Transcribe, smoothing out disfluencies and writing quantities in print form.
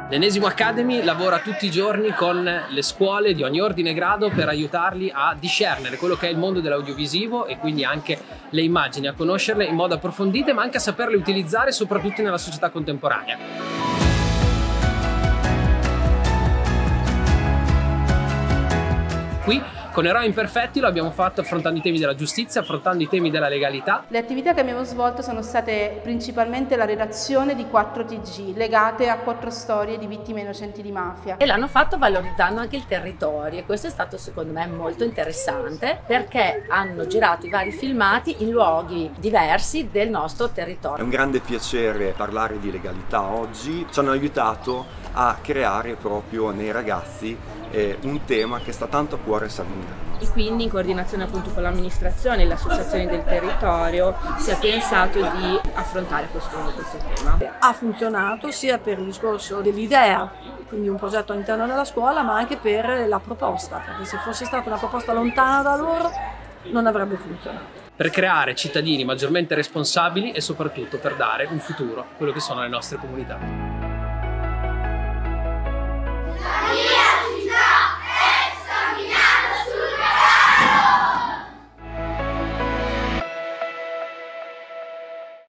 L'Enesimo Academy lavora tutti i giorni con le scuole di ogni ordine e grado per aiutarli a discernere quello che è il mondo dell'audiovisivo e quindi anche le immagini, a conoscerle in modo approfondito, ma anche a saperle utilizzare soprattutto nella società contemporanea. Qui con Eroi Imperfetti lo abbiamo fatto affrontando i temi della giustizia, affrontando i temi della legalità. Le attività che abbiamo svolto sono state principalmente la redazione di 4 TG legate a 4 storie di vittime innocenti di mafia. E l'hanno fatto valorizzando anche il territorio, e questo è stato secondo me molto interessante perché hanno girato i vari filmati in luoghi diversi del nostro territorio. È un grande piacere parlare di legalità oggi, ci hanno aiutato a creare proprio nei ragazzi un tema che sta tanto a cuore a Savinano. E quindi in coordinazione appunto con l'amministrazione e le associazioni del territorio si è pensato di affrontare questo tema. Ha funzionato sia per il discorso dell'idea, quindi un progetto all'interno della scuola, ma anche per la proposta, perché se fosse stata una proposta lontana da loro non avrebbe funzionato. Per creare cittadini maggiormente responsabili e soprattutto per dare un futuro a quello che sono le nostre comunità.